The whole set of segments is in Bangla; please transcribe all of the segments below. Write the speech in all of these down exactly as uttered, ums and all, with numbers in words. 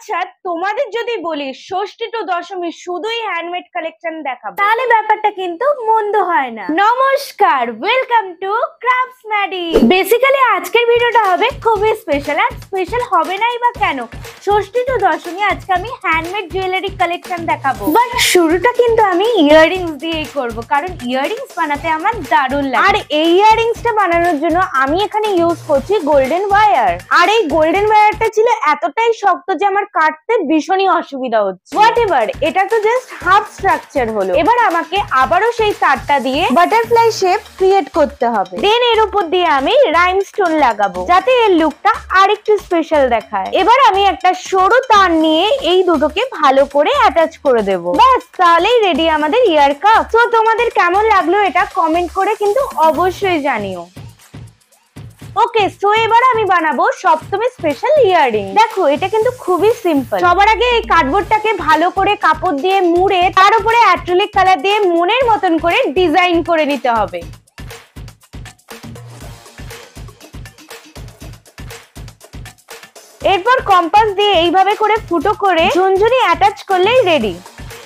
আচ্ছা তোমাদের যদি বলি ষষ্ঠী টু দশমী শুধুই হ্যান্ডমেড কালেকশন দেখাবো তাহলে ব্যাপারটা কিন্তু মন্দ হয় না। নমস্কার, welcome to crafts Maddy. Basically আজকের ভিডিওটা হবে খুবই স্পেশাল। আর স্পেশাল হবে নাই বা কেন, ষষ্ঠী টু দশমী আজকে আমি হ্যান্ডমেড জুয়েলারি কালেকশন দেখাবো। বাট শুরুটা কিন্তু আমি ইয়াররিংস দিয়েই করব, কারণ ইয়াররিংস বানাতে আমার দারুণ লাগে। আর এই ইয়াররিংসটা বানানোর জন্য আমি এখানে ইউজ করছি গোল্ডেন ওয়্যার। আর এই গোল্ডেন ওয়্যারটা ছিল এতটাই শক্ত যে আমার কাটতে ভীষণই অসুবিধা হচ্ছে। হোয়াট এভার, এটা তো জাস্ট হাফ স্ট্রাকচার হলো। এবার আমাকে আবারও সেই তারটা দিয়ে বাটারফ্লাই শেপ ক্রিয়েট করতে হবে। দেন এর উপর দিয়ে আমি রাইমস্টোন লাগাবো যাতে এর লুকটা আরেকটু স্পেশাল দেখায়। এবার আমি একটা সরু তার নিয়ে এই দুটোকে ভালো করে অ্যাটাচ করে দেব। ব্যাস, তাহলেই রেডি আমাদের ইয়ার কাপ। তো তোমাদের কেমন লাগলো এটা কমেন্ট করে কিন্তু অবশ্যই জানিও। ওকে, সো এবার আমি বানাবো সপ্তমী স্পেশাল ইয়াররিং। দেখো এটা কিন্তু খুবই সিম্পল। সবার আগে এই কার্ডবোর্ডটাকে ভালো করে কাপড় দিয়ে মুড়ে তার উপরে অ্যাক্রিলিক কালার দিয়ে মনের মতন করে ডিজাইন করে নিতে হবে। এরপর কম্পাস দিয়ে এইভাবে করে ফুটো করে ঝুনঝুনি অ্যাটাচ করলেই রেডি।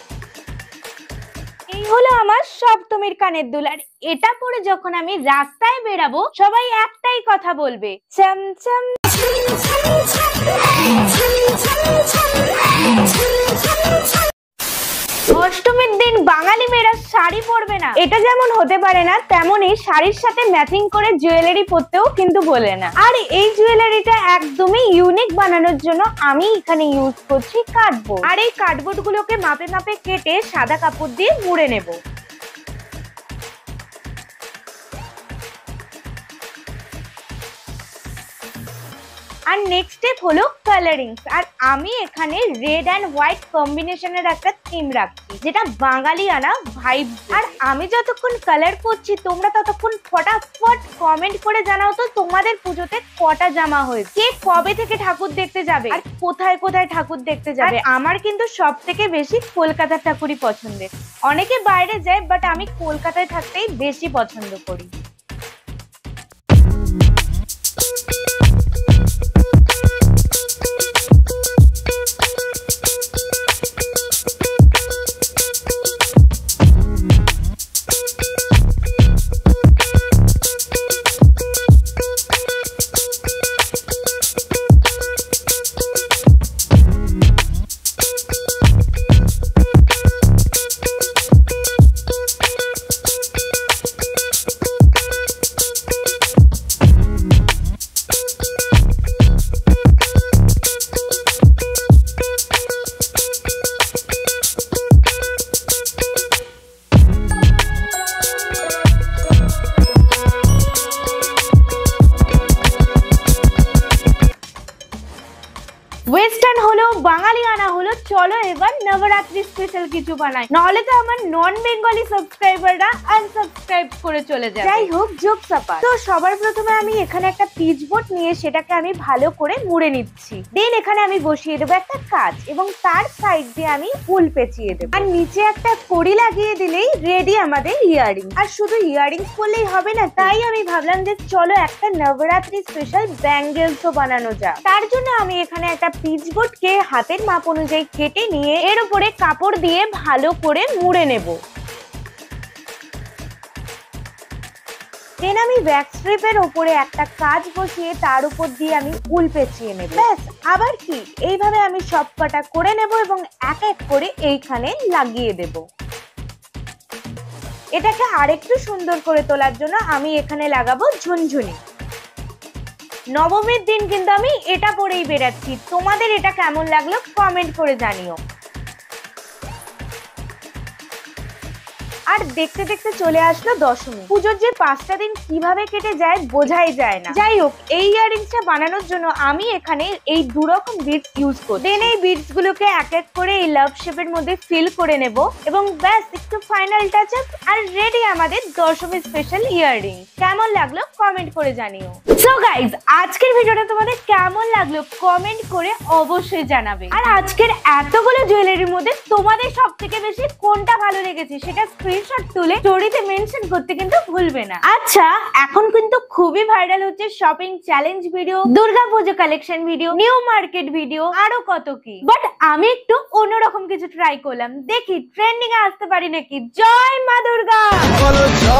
এই হলো আমার সপ্তমীর কানের দুল। আর এটা পরে যখন আমি রাস্তায় বেরাবো সবাই একটাই কথা বলবে, চমচম। অষ্টমীর দিন বাঙালি মেয়েরা শাড়ি পরবে না, এটা যেমন হতে পারে না, তেমনই শাড়ির সাথে ম্যাচিং করে জুয়েলারি পরতেও কিন্তু বলে না। আর এই জুয়েলারিটা একদমই ইউনিক বানানোর জন্য আমি এখানে ইউজ করছি কার্ডবোর্ড। আর এই কার্ডবোর্ড গুলোকে মাপে মাপে কেটে সাদা কাপড় দিয়ে মুড়ে নেব। আর নেক্সট স্টেপ হলো কালারিংস। আর আমি এখানে রেড অ্যান্ড হোয়াইট কম্বিনেশনের একটা থিম রাখছি, যেটা বাঙালি আনা ভাইব। আর আমি যতক্ষণ কালার করছি তোমরা ততক্ষণ ফটাফট কমেন্ট করে জানাও তো তোমাদের পুজোতে কটা জামা হয়েছে, কে কবে থেকে ঠাকুর দেখতে যাবে আর কোথায় কোথায় ঠাকুর দেখতে যাবে। আমার কিন্তু সব থেকে বেশি কলকাতার ঠাকুরই পছন্দের। অনেকে বাইরে যায়, বাট আমি কলকাতায় থাকতেই বেশি পছন্দ করি। ওয়েস্টার্ন হলো, বাঙালি আনা হলো, চলো এবার নবরাত্রি স্পেশাল কিছু বানাই, নাহলে তো আমার নন বেঙ্গলি সাবস্ক্রাইবাররা আনসাবস্ক্রাইব করে চলে যায়। যাই হোক, যোগ সাপা। তো সবার প্রথমে আমি এখানে একটা পিচ বোর্ড নিয়ে সেটাকে আমি ভালো করে মুড়ে নিচ্ছি। দেন এখানে আমি বসিয়ে দেবো একটা কাঁচ এবং তার সাইড দিয়ে আমি ফুল পেঁচিয়ে দেবো। আর নিচে একটা কড়ি লাগিয়ে দিলেই রেডি আমাদের ইয়াররিং। আর শুধু ইয়াররিংস করলেই হবে না, তাই আমি ভাবলাম যে চলো একটা নবরাত্রি স্পেশাল ব্যাঙ্গেলসও বানানো যায়। তার জন্য আমি এখানে একটা পিচবোর্ডকে হাতের মাপ অনুযায়ী কেটে নিয়ে এর উপরে কাপড় দিয়ে ভালো করে মুড়ে নেব। দেন আমি ওয়্যাক্স স্ট্রিপের উপরে একটা কাঁচ বসিয়ে তার উপর দিয়ে আমি উল পেঁচিয়ে নেব। ব্যাস, আবার কি, এইভাবে আমি সব কটা করে নেব এবং এক এক করে এইখানে লাগিয়ে দেব। এটাকে আরেকটু সুন্দর করে তোলার জন্য আমি এখানে লাগাবো ঝুনঝুনি। নবমীর দিন কিন্তু আমি এটা পরেই বেরাচ্ছি। তোমাদের এটা কেমন লাগলো কমেন্ট করে জানিও। আর দেখতে দেখতে চলে আসলো দশমী। পুজোর যে পাঁচটা দিন কিভাবে কেটে যায় বোঝাই যায় না। যাই হোক, এই ইয়াররিংসটা বানানোর জন্য আমি এখানে এই দু রকম বিডস ইউজ করি। দেন এই বিডস গুলোকে এক এক করে এই লাভ শেপের মধ্যে ফিল করে নেব এবং ব্যাস একটু ফাইনাল টাচ আপ আর রেডি আমাদের দশমী স্পেশাল ইয়াররিং। কেমন লাগলো কমেন্ট করে জানিও। সো গাইজ, আজকের ভিডিওটা তোমাদের কেমন লাগলো কমেন্ট করে অবশ্যই জানাবে। আর আজকের এতগুলো জুয়েলারির মধ্যে তোমাদের সব থেকে বেশি কোনটা ভালো লেগেছে সেটা স্ক্রিন স্ক্রিনশট তুলে স্টোরিতে মেনশন করতে কিন্তু ভুলবে না। আচ্ছা, এখন কিন্তু খুবই ভাইরাল হচ্ছে shopping challenge video, Durga Puja collection video, new market video, আরো কত কি। বাট আমি একটু অন্যরকম কিছু ট্রাই করলাম, দেখি ট্রেন্ডিং এ আসতে পারি নাকি। জয় মা দুর্গা।